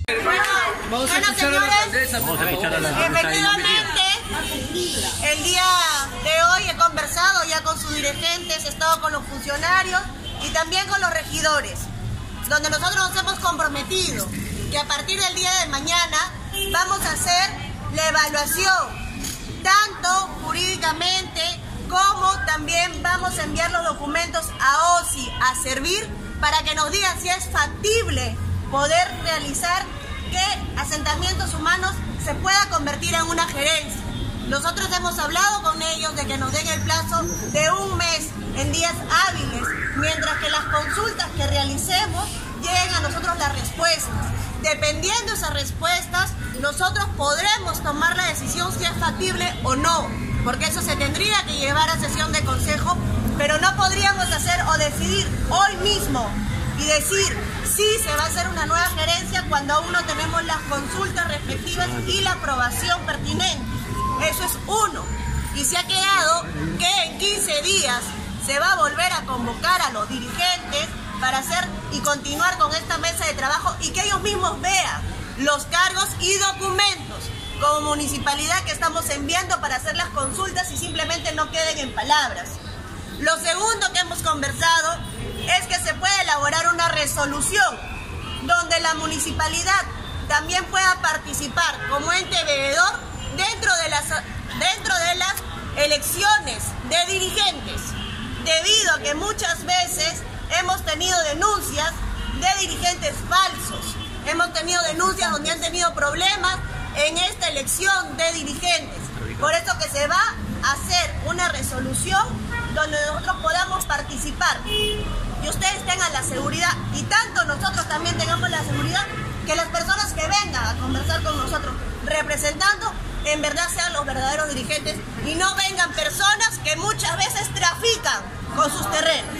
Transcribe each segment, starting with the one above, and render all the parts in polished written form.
Bueno, señores, efectivamente, el día de hoy he conversado ya con sus dirigentes, he estado con los funcionarios y también con los regidores, donde nosotros nos hemos comprometido que a partir del día de mañana vamos a hacer la evaluación, tanto jurídicamente como también vamos a enviar los documentos a OSI a servir para que nos digan si es factible poder realizar que asentamientos humanos se pueda convertir en una gerencia. Nosotros hemos hablado con ellos de que nos den el plazo de un mes en días hábiles, mientras que las consultas que realicemos lleguen a nosotros las respuestas. Dependiendo de esas respuestas, nosotros podremos tomar la decisión si es factible o no, porque eso se tendría que llevar a sesión de consejo, pero no podríamos hacer o decidir hoy mismo y decir si se va a hacer una nueva gerencia cuando aún no tenemos las consultas respectivas y la aprobación pertinente. Eso es uno. Y se ha quedado que en 15 días se va a volver a convocar a los dirigentes para hacer y continuar con esta mesa de trabajo y que ellos mismos vean los cargos y documentos como municipalidad que estamos enviando para hacer las consultas y simplemente no queden en palabras. Lo segundo que hemos conversado es que se puede elaborar una resolución donde la municipalidad también pueda participar como ente veedor dentro de las elecciones de dirigentes, debido a que muchas veces hemos tenido denuncias de dirigentes falsos, hemos tenido denuncias donde han tenido problemas en esta elección de dirigentes. Por eso que se va a hacer una resolución donde nosotros podamos participar y ustedes tengan la seguridad y tanto nosotros también tengamos la seguridad que las personas que vengan a conversar con nosotros representando en verdad sean los verdaderos dirigentes y no vengan personas que muchas veces trafican con sus terrenos.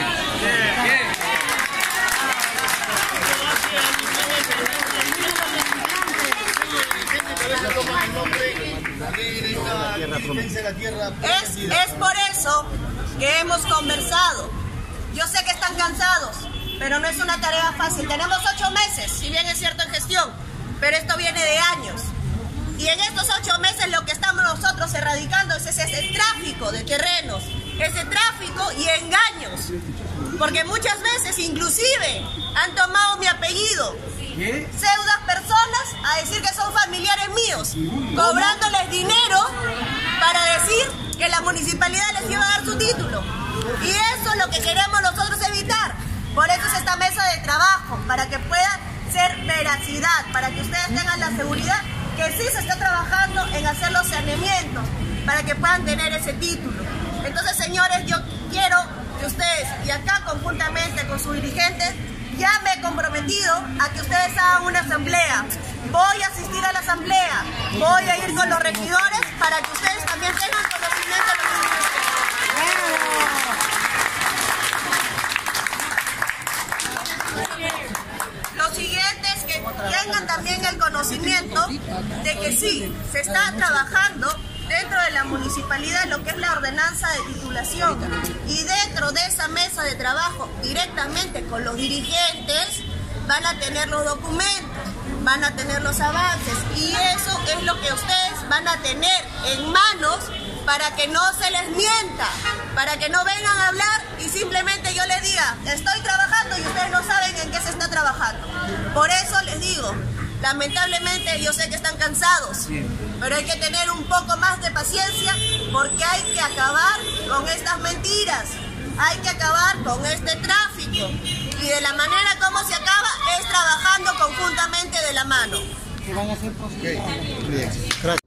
Es por eso que hemos conversado. Yo sé que están cansados, pero no es una tarea fácil. Tenemos 8 meses, si bien es cierto en gestión, pero esto viene de años. Y en estos 8 meses lo que estamos nosotros erradicando es ese tráfico de terrenos, ese tráfico y engaños. Porque muchas veces inclusive han tomado mi apellido, pseudas personas, a decir que son familiares míos, cobrándoles dinero para decir que la municipalidad les iba a dar su título. Y eso es lo que queremos nosotros evitar. Por eso es esta mesa de trabajo, para que pueda ser veracidad, para que ustedes tengan la seguridad que sí se está trabajando en hacer los saneamientos, para que puedan tener ese título. Entonces, señores, yo quiero que ustedes, y acá conjuntamente con sus dirigentes, ya me he comprometido a que ustedes hagan una asamblea. Voy a asistir a la asamblea, voy a ir con los regidores para que ustedes también tengan conocimiento de lo que Lo siguiente es que tengan también el conocimiento de que sí, se está trabajando dentro de la municipalidad lo que es la ordenanza de titulación y dentro de esa mesa de trabajo directamente con los dirigentes van a tener los documentos, van a tener los avances y eso es lo que ustedes van a tener en manos para que no se les mienta, para que no vengan a hablar y simplemente yo les diga, estoy trabajando y ustedes no saben en qué se está trabajando. Por eso les digo, lamentablemente yo sé que están cansados, pero hay que tener un poco más de paciencia porque hay que acabar con estas mentiras, hay que acabar con este tráfico y de la manera como se acaba es trabajando conjuntamente de la mano. ¿Qué van a hacer? Bien, gracias.